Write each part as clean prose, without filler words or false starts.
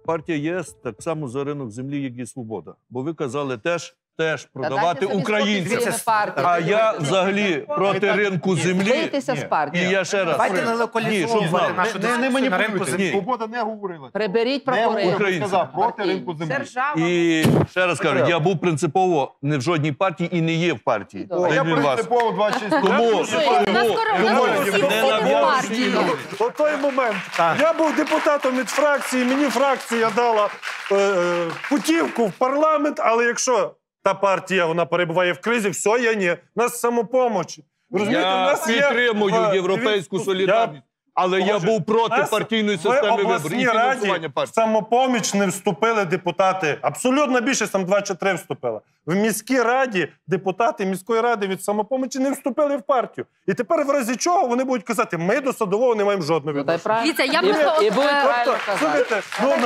партія ЄС так само за ринок землі, як і Свобода. Бо ви казали теж продавати українцям. А я взагалі проти ринку землі. Вийтеся з партії. І я ще раз. Давайте не локалізовувати нашу дискусію на ринку землі. Свобода не говорила. Приберіть прапори. Українці. Сказав проти ринку землі. І ще раз кажу, я був принципово не в жодній партії і не є в партії. Я принципово 26 Тому У той момент я був депутатом від фракції, мені фракція дала путівку в парламент, але якщо та партія, вона перебуває в кризі, все, я ні. Нас Самопоміч. я підтримую європейську солідарність. Але я був проти партійної системи виборів і фінансування партії. Самопоміч не вступили депутати. Абсолютно більшість, там 2 чи 3 вступила. В міській раді депутати міської ради від Самопомічі не вступили в партію. І тепер в разі чого вони будуть казати, ми до Садового не маємо жодного відношення. Дивіться, я просто... Слухайте,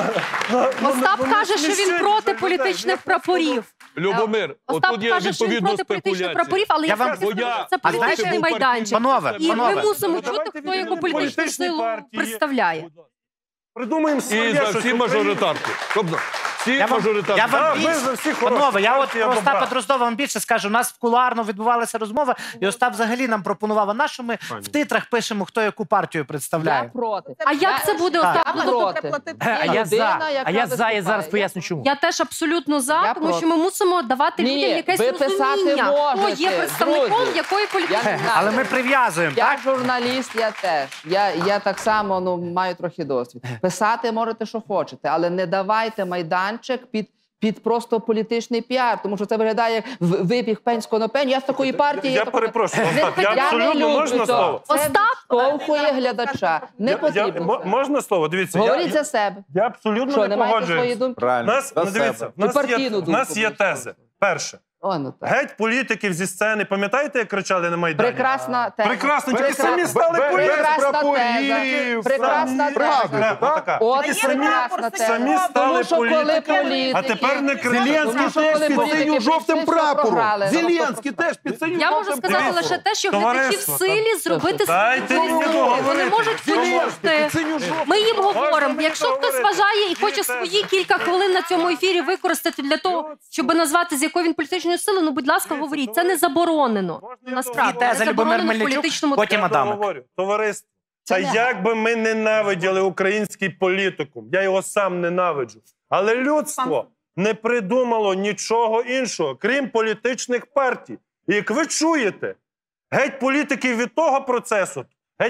Остап каже, що він проти політичних прапорів. Любомир, Остап каже, що він проти політичних прапорів, але я вам скажу, це політичний майданчик. І ми мусимо чути, хто яку політичну силу представляє. Придумаємо І своє, за щось всі мажоритарки. Тобто, всі мажоритарки. Я вам ми більше, за всіх панове, я от партія про Остапа добра. Дроздова вам більше скажу. У нас кулуарно відбувалася розмова, і Остап взагалі нам пропонував, а на що ми в титрах пишемо, хто яку партію Я представляє. проти. А як це буде, Остап? Я проти. А я за. А я за, я зараз поясню чому. Я теж абсолютно за, Я тому проти. що ми мусимо давати Ні, людям якесь ви писати розуміння, хто можете, є представником друзі. якої політичної. Але ми прив'язуємо, Я так? журналіст, я теж. Я так само маю трохи досвід. Писати можете, що хочете, але не давайте майданчик під просто політичний піар, тому що це виглядає як вибіг Пенського на Пень. Я з такої партії. Я перепрошую, Остап, я Я не абсолютно люблю можна цього. слово? Це штовхує глядача. Не потрібно. Можна слово? Дивіться, Говоріть за себе. я абсолютно Що, не не маєте свої погоджуюсь. думки? Правильно. Дивіться, Чи партійну в нас думку є будете? тези. Перше. О, ну так. Геть політиків зі сцени. Пам'ятаєте, як кричали на Майдані? Прекрасна теза. Прекрасно, тільки самі стали політиками. Прекрасна теза. Прекрасна теза. Отака. От Тільки прекрасна теза. самі стали Тому що коли політиками, політики... а тепер не кричать. Зеленський теж під синьо-жовтим прапором. Зеленський теж під синьо-жовтим Я можу сказати Дивіться, лише те, що глядачі в товариство, силі зробити Дайте свої мені висновки. договорити. Вони можуть почути. Ми їм говоримо. мені Якщо хтось договорити? вважає і хоче Ті свої кілька хвилин на цьому ефірі використати для того, щоб назвати, з якої він політичної сили, ну, будь ласка, говоріть. Це не заборонено. Насправді, Теза не Любомир заборонено в Мельничук, політичному потім Я Адамик. договорю. Товариство, та як би ми ненавиділи український політикум, я його сам ненавиджу, але людство не придумало нічого іншого, крім політичних партій. І як ви чуєте, геть політиків від того процесу,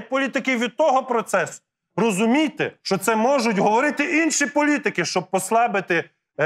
розумійте, що це можуть говорити інші політики, щоб послабити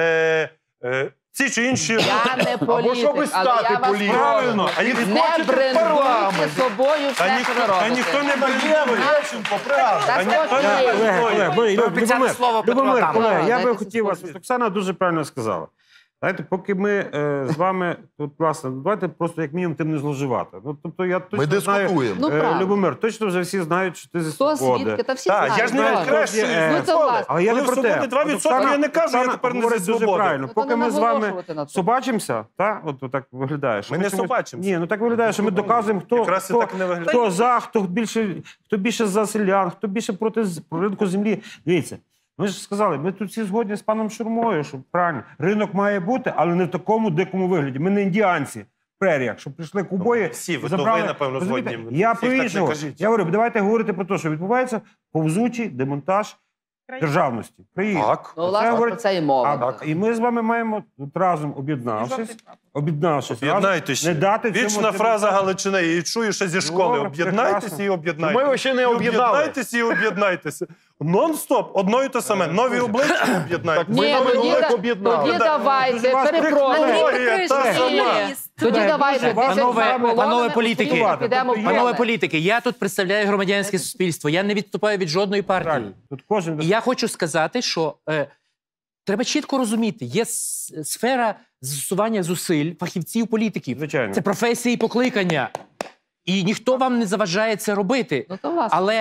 ці чи інші... Я не політик, щоб але стати я вас політиком. прошу. Правильно. А як Не хочете брендуйте собою все, що ви робите. ніхто не брендує. Та Обіцяне слово Петро Любомир, Адамик. колеги, я би Дайте хотів вас, заспокоїтися. Оксана дуже правильно сказала. Знаєте, поки ми з вами тут, власне, давайте просто як мінімум тим не зловживати. Ну, тобто я точно Ми знаю, дискутуємо. Ну, правда. Любомир, точно вже всі знають, що ти зі Хто свободи. свідки? Та всі Так, знають. я ж не Знаєш, відкреслюю ну, це ніколи. власне. Але я не Коли про в свободі те. 2%, я не кажу, я Оксана тепер не говорить зі дуже свободи. правильно. Ну, Поки то не ми з вами наголошувати на тому. собачимося, так, так виглядає. що Ми не чомусь- собачимося. Ні, ну так виглядає, що ми доказуємо, Якраз і так не виглядає. хто за, хто більше за селян, хто більше проти ринку землі. Дивіться, ми ж сказали, ми тут всі згодні з паном Шурмою, що правильно, ринок має бути, але не в такому дикому вигляді. Ми не індіанці в преріях, що прийшли кубої. Всі, і ви забрали. то ви, напевно, Розумієте? згодні. Я Всіх так про не іншого. кажіть. Я говорю, давайте говорити про те, що відбувається повзучий демонтаж державності. країни. Так. Ну, власне, про це і мова. І ми з вами маємо тут разом об'єднавшись, Об'єднайтеся. не дати цьому Вічна фраза Галичини, її чую ще зі школи. Добре, Об'єднайтеся прекрасно. і об'єднайтеся. Ми ще не об'єднали. Об'єднайтеся і об'єднайтеся. Нон-стоп, одно і те саме. Нові обличчя об'єднайтеся. Ми Ні, новий тоді, лек об'єднали. тоді давайте, Вас перепрошую. Технологія та сама. Тоді давайте. Панове політики, Підемо в панове поле. політики, я тут представляю громадянське суспільство, я не відступаю від жодної партії. Правильно. Тут кожен І я хочу сказати, що треба чітко розуміти, є сфера застосування зусиль фахівців політиків. Звичайно. Це професія і покликання. І ніхто вам не заважає це робити. Ну, то власне. Але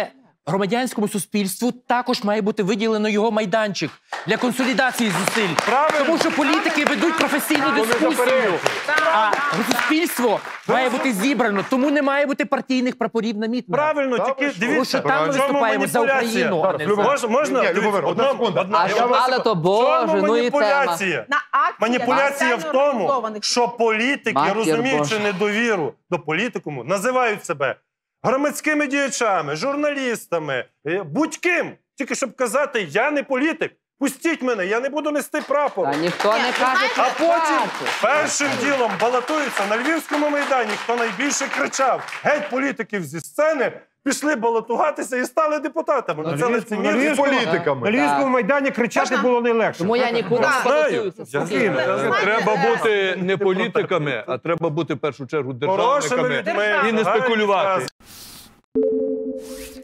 громадянському суспільству також має бути виділено його майданчик для консолідації зусиль. Правильно. Тому що політики ведуть професійну дискусію, а суспільство має бути зібрано. Тому не має бути партійних прапорів на мітингах. Правильно, тільки Тому дивіться, що там ми в чому виступаємо за маніпуляція? Україну, а не за... Можна? Ні, Любомир, одна секунда. Але то, Боже, ну і тема. Маніпуляція. Маніпуляція в тому, що політики, Матір розуміючи Божа. недовіру до політикуму, називають себе громадськими діячами, журналістами, будь-ким. Тільки щоб казати, я не політик, пустіть мене, я не буду нести прапор. Та ніхто не каже, А потім «Працю». першим ділом балотуються на Львівському майдані, хто найбільше кричав «Геть політиків зі сцени», пішли балотуватися і стали депутатами. Ну, це лицемірство. політиками. На Львівському майдані кричати було не легше. Тому я нікуди не балотуюся. спокійно. Треба бути не політиками, а треба бути в першу чергу Хорошими державниками людьми. і не Гарні спекулювати. фрази.